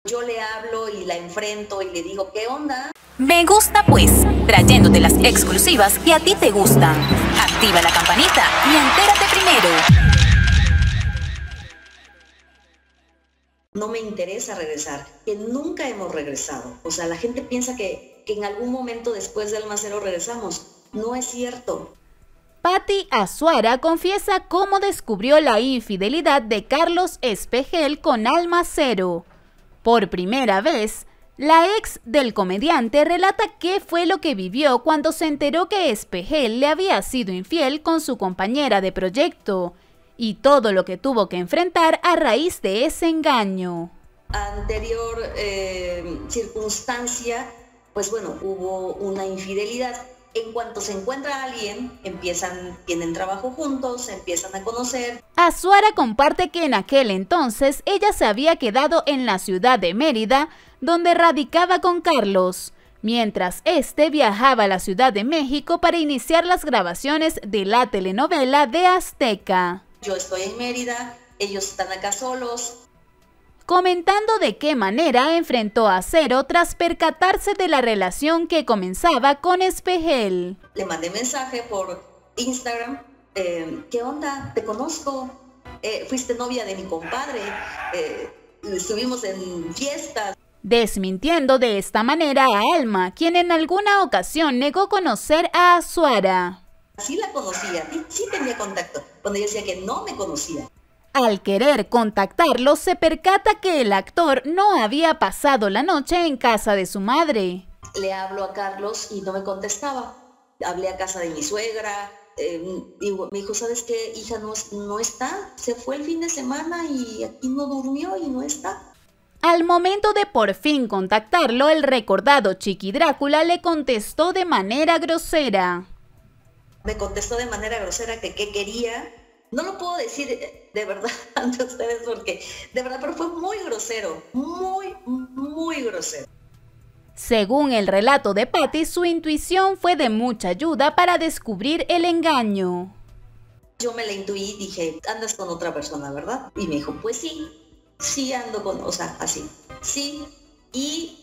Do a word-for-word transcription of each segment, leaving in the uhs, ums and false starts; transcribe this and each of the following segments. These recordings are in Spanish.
Yo le hablo y la enfrento y le digo, ¿qué onda? Me gusta pues, trayéndote las exclusivas que a ti te gustan. Activa la campanita y entérate primero. No me interesa regresar, que nunca hemos regresado. O sea, la gente piensa que, que en algún momento después de Alma Cero regresamos. No es cierto. Patti Azuara confiesa cómo descubrió la infidelidad de Carlos Espejel con Alma Cero. Por primera vez, la ex del comediante relata qué fue lo que vivió cuando se enteró que Espejel le había sido infiel con su compañera de proyecto y todo lo que tuvo que enfrentar a raíz de ese engaño. Anterior eh, circunstancia, pues bueno, hubo una infidelidad. En cuanto se encuentra a alguien, empiezan, tienen trabajo juntos, se empiezan a conocer. Azuara comparte que en aquel entonces ella se había quedado en la ciudad de Mérida, donde radicaba con Carlos, mientras este viajaba a la Ciudad de México para iniciar las grabaciones de la telenovela de Azteca. Yo estoy en Mérida, ellos están acá solos. Comentando de qué manera enfrentó a Cero tras percatarse de la relación que comenzaba con Espejel. Le mandé mensaje por Instagram, eh, ¿qué onda? Te conozco, eh, fuiste novia de mi compadre, eh, estuvimos en fiestas. Desmintiendo de esta manera a Alma, quien en alguna ocasión negó conocer a Azuara. Sí la conocía, sí, sí tenía contacto, cuando yo decía que no me conocía. Al querer contactarlo, se percata que el actor no había pasado la noche en casa de su madre. Le hablo a Carlos y no me contestaba. Hablé a casa de mi suegra. Eh, y me dijo, ¿sabes qué? Hija, no, no está. Se fue el fin de semana y aquí no durmió y no está. Al momento de por fin contactarlo, el recordado Chiqui Drácula le contestó de manera grosera. Me contestó de manera grosera que qué quería. No lo puedo decir de verdad ante ustedes porque de verdad, pero fue muy grosero, muy, muy grosero. Según el relato de Patti, su intuición fue de mucha ayuda para descubrir el engaño. Yo me la intuí, dije, andas con otra persona, ¿verdad? Y me dijo, pues sí, sí ando con, o sea, así, sí, y...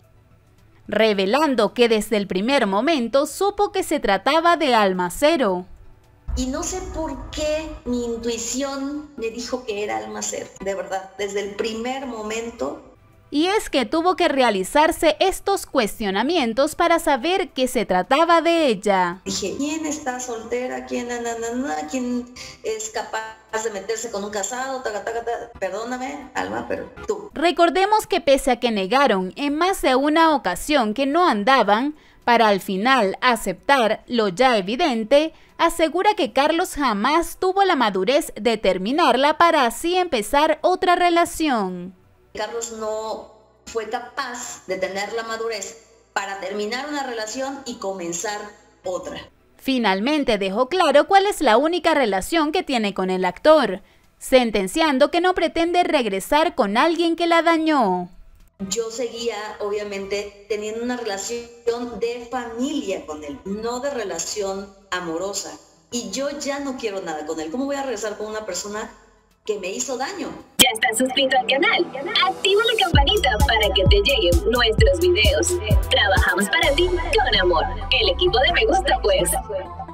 Revelando que desde el primer momento supo que se trataba de Alma Cero. Y no sé por qué mi intuición me dijo que era Alma Cero, de verdad, desde el primer momento. Y es que tuvo que realizarse estos cuestionamientos para saber que se trataba de ella. Dije, ¿quién está soltera? ¿Quién, na, na, na, ¿quién es capaz de meterse con un casado? Taca, taca, taca. Perdóname, Alma, pero tú. Recordemos que pese a que negaron en más de una ocasión que no andaban, para al final aceptar lo ya evidente, asegura que Carlos jamás tuvo la madurez de terminarla para así empezar otra relación. Carlos no fue capaz de tener la madurez para terminar una relación y comenzar otra. Finalmente dejó claro cuál es la única relación que tiene con el actor, sentenciando que no pretende regresar con alguien que la dañó. Yo seguía, obviamente, teniendo una relación de familia con él, no de relación amorosa. Y yo ya no quiero nada con él. ¿Cómo voy a regresar con una persona que me hizo daño? ¿Ya estás suscrito al canal? Activa la campanita para que te lleguen nuestros videos. Trabajamos para ti con amor. El equipo de Me Gusta Pues.